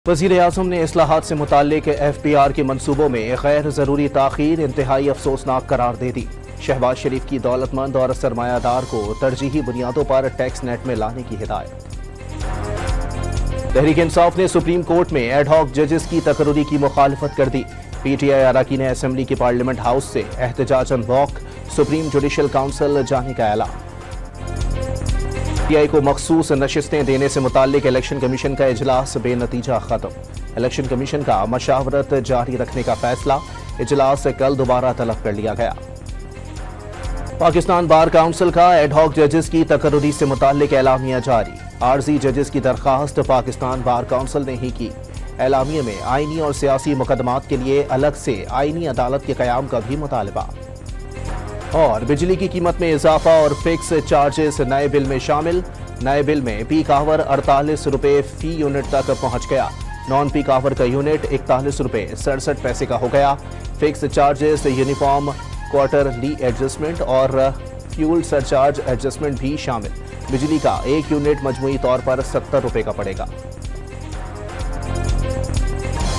वज़ीर आज़म ने इस्लाहात से मुताल्लिक FPR के मनसूबों में गैर ज़रूरी ताख़ीर इंतहाई अफसोसनाक करार दे दी। शहबाज शरीफ की दौलतमंद और सरमायादार को तरजीही बुनियादों पर टैक्स नेट में लाने की हिदायत। तहरीक इंसाफ ने सुप्रीम कोर्ट में एडहॉक जजेस की तकर्री की मुखालफत कर दी। PTI अरकान असम्बली की पार्लियामेंट हाउस से एहतजाजन वॉक, सुप्रीम जुडिशल काउंसिल जाने का ऐलान। PTI को मखसूस नशिस्तें देने से मुताल्लिक इलेक्शन कमीशन का इजलास बेनतीजा खत्म। इलेक्शन कमीशन का मशावरत जारी रखने का फैसला, इजलास कल दोबारा तलब कर लिया गया। पाकिस्तान बार काउंसिल का एडहॉक जजेस की तकर्री से मुताल्लिक एलामिया जारी। आर्जी जजेस की दरखास्त पाकिस्तान बार काउंसिल ने ही की। एलामिया में आईनी और सियासी मुकदमात के लिए अलग से आईनी अदालत के क़याम का भी मुतालबा। और बिजली की कीमत में इजाफा और फिक्स चार्जेस नए बिल में शामिल। नए बिल में पीक आवर 48 रुपये फी यूनिट तक पहुंच गया। नॉन पीक आवर का यूनिट 41 रुपये 67 पैसे का हो गया। Fix charges uniform quarterly adjustment और फ्यूल सरचार्ज एडजस्टमेंट भी शामिल। बिजली का एक यूनिट मजमूई तौर पर 70 रुपये का पड़ेगा।